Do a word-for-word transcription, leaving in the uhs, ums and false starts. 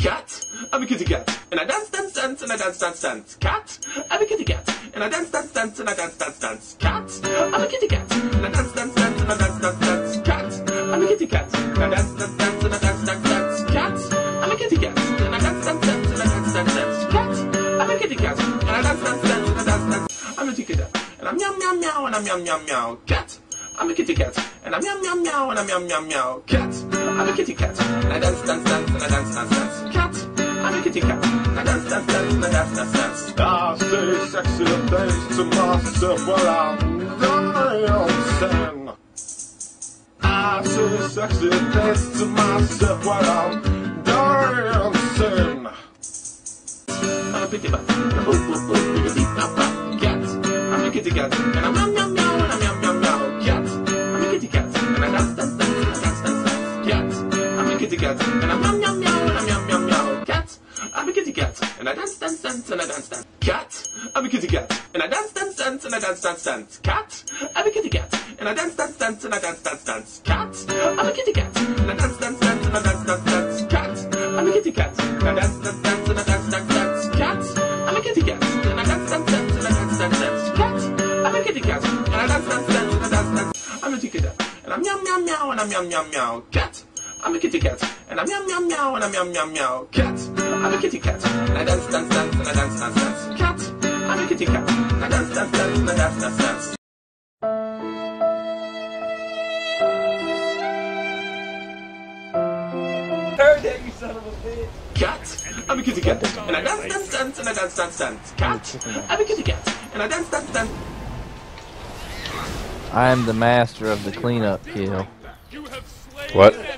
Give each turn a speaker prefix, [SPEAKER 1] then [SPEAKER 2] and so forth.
[SPEAKER 1] Cat, I'm a kitty cat, and I dance, dance, dance, and I dance, dance, dance. Cat, I'm a kitty cat, and I dance, dance, dance, and I dance, dance, dance. Cat, I'm a kitty cat, and I dance, dance, dance, and I dance, dance, dance. Cat, I'm a kitty cat, and I dance, dance, dance, and I dance, dance, dance. Cat, I'm a kitty cat, and I dance, dance, dance, and I dance, dance, dance. Cat, I'm a kitty cat, and I dance, dance, dance, and I dance, dance. I'm a kitty cat, and I'm meow, meow, meow, and I'm meow, meow, meow. Cat, I'm a kitty cat, and I'm meow, meow, meow, and I'm meow, meow, meow. Cat, I'm a kitty cat, and I dance, dance, dance, and I dance, dance, dance. Cat, I'm a kitty cat, and I dance, dance, dance, and I dance, dance, dance. I say sexy things to myself while I'm dancing. I say sexy things to myself while I'm dancing. I'm a kitty cat, ooh, ooh, ooh, kitty cat. I'm a kitty cat, and I'm meow, meow, meow, and I'm meow, meow, meow. Cat, I'm a kitty cat, and I dance, dance, dance, and I dance, dance, dance. Cat, I'm a kitty cat, and I'm meow, meow, meow, and I'm meow, meow, meow. Cat, I'm a kitty cat, and I dance, dance, dance, and I dance, dance. Cat, I'm a kitty cat, and I dance, dance, dance, and I dance, dance, dance. Cat, I'm a kitty cat, and I dance, dance, dance, and I dance, dance, dance. Cat, I'm a kitty cat, and I dance, dance, dance, and I dance, dance, dance. Cat, I'm a kitty cat, and I dance, dance, dance, and I dance, dance, dance. Cat, I'm a kitty cat, and I dance, dance, dance, and I dance, dance, dance. Cat, I'm a kitty cat, and I dance, dance, dance, and I dance, dance. I'm a kitty cat, and I'm meow, meow, meow, and I'm meow, meow, meow. Cat, I'm a kitty cat, and I'm meow, meow, meow, and I'm meow, meow, meow. Cat, I'm a kitty cat, and I dance, dance, dance, and I dance, dance, dance. Cat, I'm a kitty cat, and I dance, dance, dance, and I dance, dance, dance.
[SPEAKER 2] Heard that, you son of a bitch.
[SPEAKER 1] Cat, I'm a kitty cat, and I dance, dance, dance, and I dance, dance, dance. Cat, I'm a kitty cat, and I dance, dance, dance.
[SPEAKER 3] I am the master of the cleanup kill.
[SPEAKER 4] What?